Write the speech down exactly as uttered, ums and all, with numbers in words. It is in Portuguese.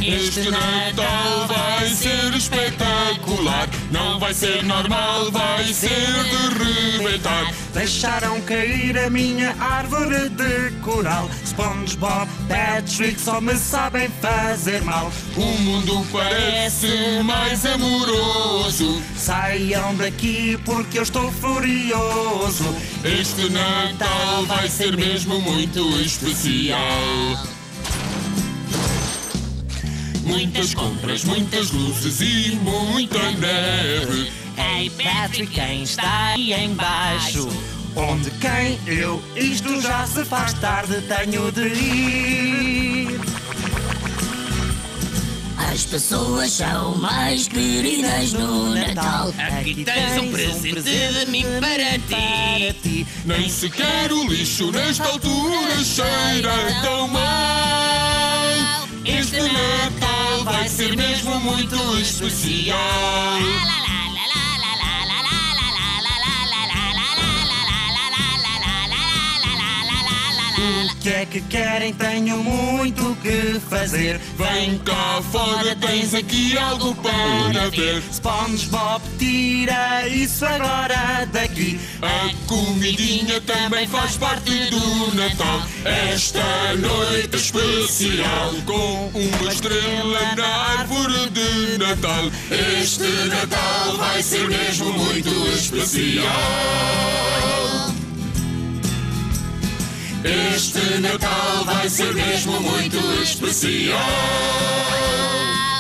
Este Natal vai ser espetacular. Não vai ser normal, vai ser de rebentar. Deixaram cair a minha árvore de coral. SpongeBob, Patrick só me sabem fazer mal. O mundo parece mais amoroso. Saiam daqui porque eu estou furioso. Este Natal vai ser mesmo muito especial. Muitas compras, muitas luzes e muita neve. Ei, Patrick, quem está aí embaixo? Onde, quem, eu, isto já se faz tarde, tenho de ir. As pessoas são mais queridas no Natal. Aqui tens um presente de mim para ti. Nem sequer o lixo nesta altura cheira tão mal. Este Natal vai ser mesmo muito especial. O que é que querem? Tenho muito que fazer. Vem cá fora, tens aqui algo para ver. SpongeBob, tira isso agora daqui. A comidinha também faz parte do Natal. Esta noite especial, com uma estrela na árvore de Natal. Este Natal vai ser mesmo muito especial. Este Natal vai ser mesmo muito especial.